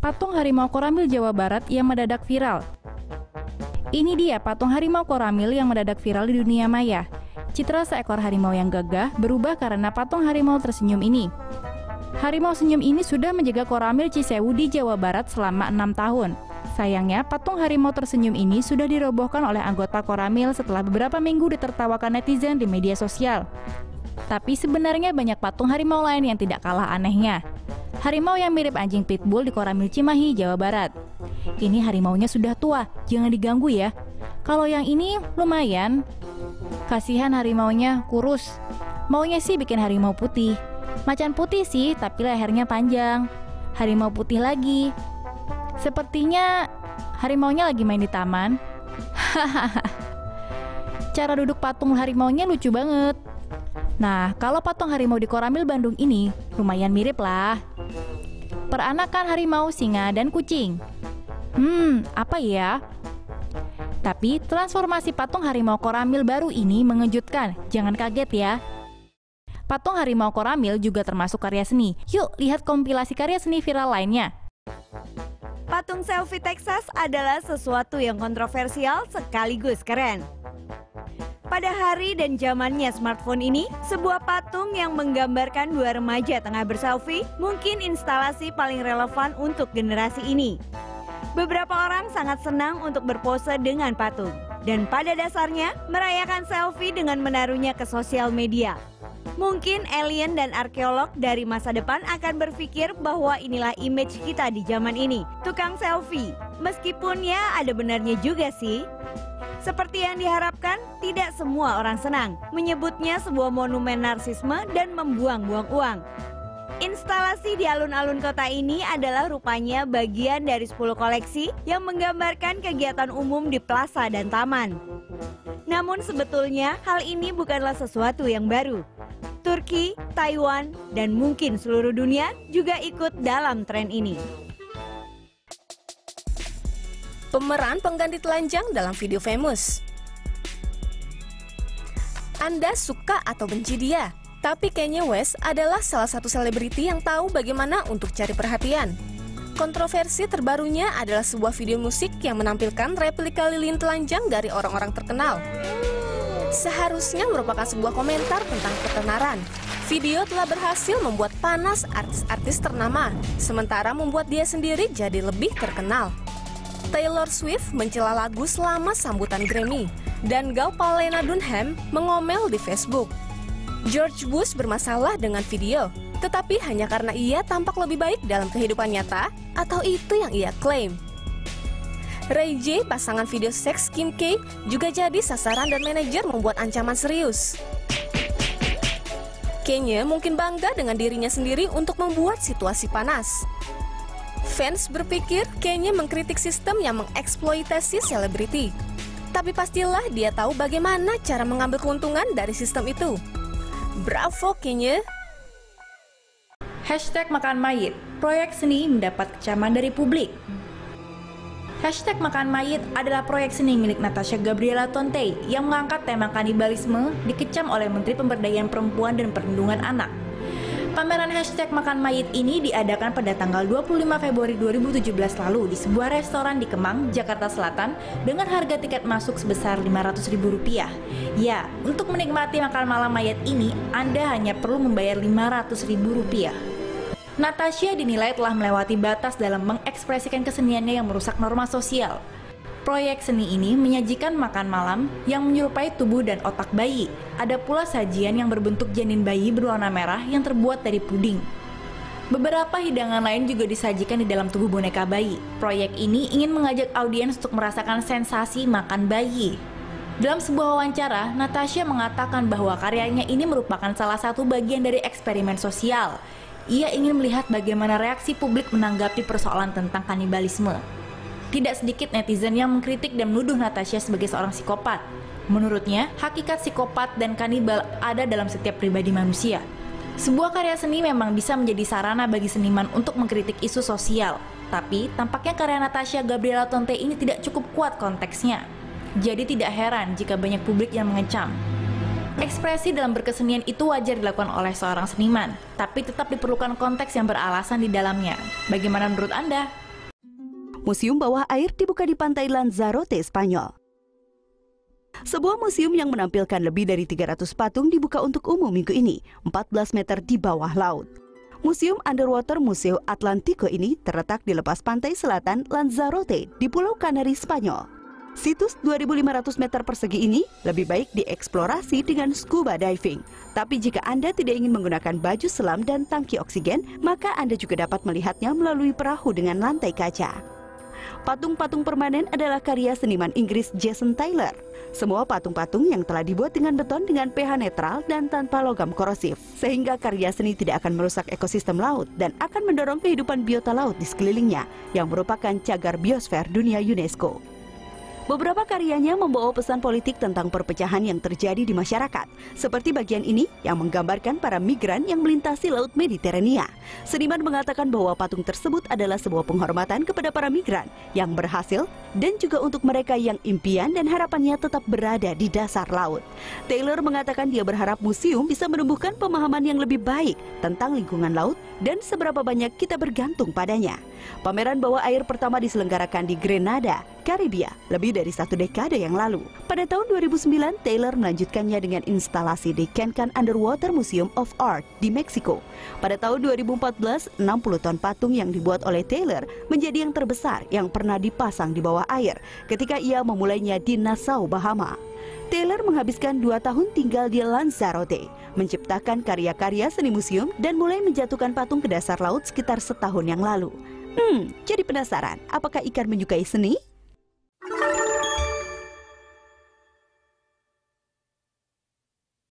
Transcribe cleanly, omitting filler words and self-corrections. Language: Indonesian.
patung harimau Koramil Jawa Barat yang mendadak viral. Ini dia patung harimau Koramil yang mendadak viral di dunia maya. Citra seekor harimau yang gagah berubah karena patung harimau tersenyum ini. Harimau senyum ini sudah menjaga Koramil Cisewu di Jawa Barat selama 6 tahun. Sayangnya, patung harimau tersenyum ini sudah dirobohkan oleh anggota Koramil setelah beberapa minggu ditertawakan netizen di media sosial. Tapi sebenarnya banyak patung harimau lain yang tidak kalah anehnya. Harimau yang mirip anjing pitbull di Koramil Cimahi, Jawa Barat. Ini harimaunya sudah tua, jangan diganggu ya. Kalau yang ini lumayan. Kasihan harimaunya kurus. Maunya sih bikin harimau putih. Macan putih sih, tapi lehernya panjang. Harimau putih lagi. Sepertinya harimaunya lagi main di taman. Cara duduk patung harimaunya lucu banget. Nah, kalau patung harimau di Koramil Bandung ini lumayan mirip lah. Peranakan harimau, singa, dan kucing. Apa ya? Tapi transformasi patung harimau Koramil baru ini mengejutkan, jangan kaget ya. Patung harimau Koramil juga termasuk karya seni. Yuk lihat kompilasi karya seni viral lainnya. Patung selfie Texas adalah sesuatu yang kontroversial sekaligus keren. Pada hari dan zamannya smartphone ini, sebuah patung yang menggambarkan dua remaja tengah berselfie mungkin instalasi paling relevan untuk generasi ini. Beberapa orang sangat senang untuk berpose dengan patung, dan pada dasarnya merayakan selfie dengan menaruhnya ke sosial media. Mungkin alien dan arkeolog dari masa depan akan berpikir bahwa inilah image kita di zaman ini, tukang selfie. Meskipun ya ada benarnya juga sih. Seperti yang diharapkan, tidak semua orang senang menyebutnya sebuah monumen narsisme dan membuang-buang uang. Instalasi di alun-alun kota ini adalah rupanya bagian dari 10 koleksi yang menggambarkan kegiatan umum di plaza dan taman. Namun sebetulnya hal ini bukanlah sesuatu yang baru. Turki, Taiwan, dan mungkin seluruh dunia juga ikut dalam tren ini. Pemeran pengganti telanjang dalam video famous. Anda suka atau benci dia? Tapi Kanye West adalah salah satu selebriti yang tahu bagaimana untuk cari perhatian. Kontroversi terbarunya adalah sebuah video musik yang menampilkan replika lilin telanjang dari orang-orang terkenal. Seharusnya merupakan sebuah komentar tentang ketenaran. Video telah berhasil membuat panas artis-artis ternama, sementara membuat dia sendiri jadi lebih terkenal. Taylor Swift mencela lagu selama sambutan Grammy, dan Gaupalena Dunham mengomel di Facebook. George Bush bermasalah dengan video, tetapi hanya karena ia tampak lebih baik dalam kehidupan nyata, atau itu yang ia klaim. Ray J, pasangan video seks Kim K, juga jadi sasaran dan manajer membuat ancaman serius. Kanye mungkin bangga dengan dirinya sendiri untuk membuat situasi panas. Fans berpikir Kanye mengkritik sistem yang mengeksploitasi selebriti. Tapi pastilah dia tahu bagaimana cara mengambil keuntungan dari sistem itu. Bravo Kanye! #makan mayit, proyek seni mendapat kecaman dari publik. #makan mayit adalah proyek seni milik Natasha Gabriela Tonte yang mengangkat tema kanibalisme dikecam oleh Menteri Pemberdayaan Perempuan dan Perlindungan Anak. Pameran #makan mayit ini diadakan pada tanggal 25 Februari 2017 lalu di sebuah restoran di Kemang, Jakarta Selatan dengan harga tiket masuk sebesar Rp500.000. Ya, untuk menikmati makan malam mayat ini, Anda hanya perlu membayar Rp500.000. Natasha dinilai telah melewati batas dalam mengekspresikan keseniannya yang merusak norma sosial. Proyek seni ini menyajikan makan malam yang menyerupai tubuh dan otak bayi. Ada pula sajian yang berbentuk janin bayi berwarna merah yang terbuat dari puding. Beberapa hidangan lain juga disajikan di dalam tubuh boneka bayi. Proyek ini ingin mengajak audiens untuk merasakan sensasi makan bayi. Dalam sebuah wawancara, Natasha mengatakan bahwa karyanya ini merupakan salah satu bagian dari eksperimen sosial. Ia ingin melihat bagaimana reaksi publik menanggapi persoalan tentang kanibalisme. Tidak sedikit netizen yang mengkritik dan menuduh Natasha sebagai seorang psikopat. Menurutnya, hakikat psikopat dan kanibal ada dalam setiap pribadi manusia. Sebuah karya seni memang bisa menjadi sarana bagi seniman untuk mengkritik isu sosial. Tapi, tampaknya karya Natasha Gabriela Tonte ini tidak cukup kuat konteksnya. Jadi tidak heran jika banyak publik yang mengecam. Ekspresi dalam berkesenian itu wajar dilakukan oleh seorang seniman, tapi tetap diperlukan konteks yang beralasan di dalamnya. Bagaimana menurut Anda? Museum bawah air dibuka di pantai Lanzarote, Spanyol. Sebuah museum yang menampilkan lebih dari 300 patung dibuka untuk umum minggu ini, 14 meter di bawah laut. Museum Underwater Museo Atlantico ini terletak di lepas pantai selatan Lanzarote di Pulau Canary, Spanyol. Situs 2.500 meter persegi ini lebih baik dieksplorasi dengan scuba diving. Tapi jika Anda tidak ingin menggunakan baju selam dan tangki oksigen, maka Anda juga dapat melihatnya melalui perahu dengan lantai kaca. Patung-patung permanen adalah karya seniman Inggris Jason Taylor. Semua patung-patung yang telah dibuat dengan beton dengan pH netral dan tanpa logam korosif, sehingga karya seni tidak akan merusak ekosistem laut dan akan mendorong kehidupan biota laut di sekelilingnya, yang merupakan cagar biosfer dunia UNESCO. Beberapa karyanya membawa pesan politik tentang perpecahan yang terjadi di masyarakat, seperti bagian ini yang menggambarkan para migran yang melintasi Laut Mediterania. Seniman mengatakan bahwa patung tersebut adalah sebuah penghormatan kepada para migran yang berhasil dan juga untuk mereka yang impian dan harapannya tetap berada di dasar laut. Taylor mengatakan dia berharap museum bisa menumbuhkan pemahaman yang lebih baik tentang lingkungan laut dan seberapa banyak kita bergantung padanya. Pameran bawah air pertama diselenggarakan di Grenada, Karibia, lebih dari 1 dekade yang lalu. Pada tahun 2009, Taylor melanjutkannya dengan instalasi di Can-Can Underwater Museum of Art di Meksiko. Pada tahun 2014, 60 ton patung yang dibuat oleh Taylor menjadi yang terbesar yang pernah dipasang di bawah air ketika ia memulainya di Nassau, Bahama. Taylor menghabiskan 2 tahun tinggal di Lanzarote, menciptakan karya-karya seni museum dan mulai menjatuhkan patung ke dasar laut sekitar setahun yang lalu. Jadi penasaran, apakah ikan menyukai seni?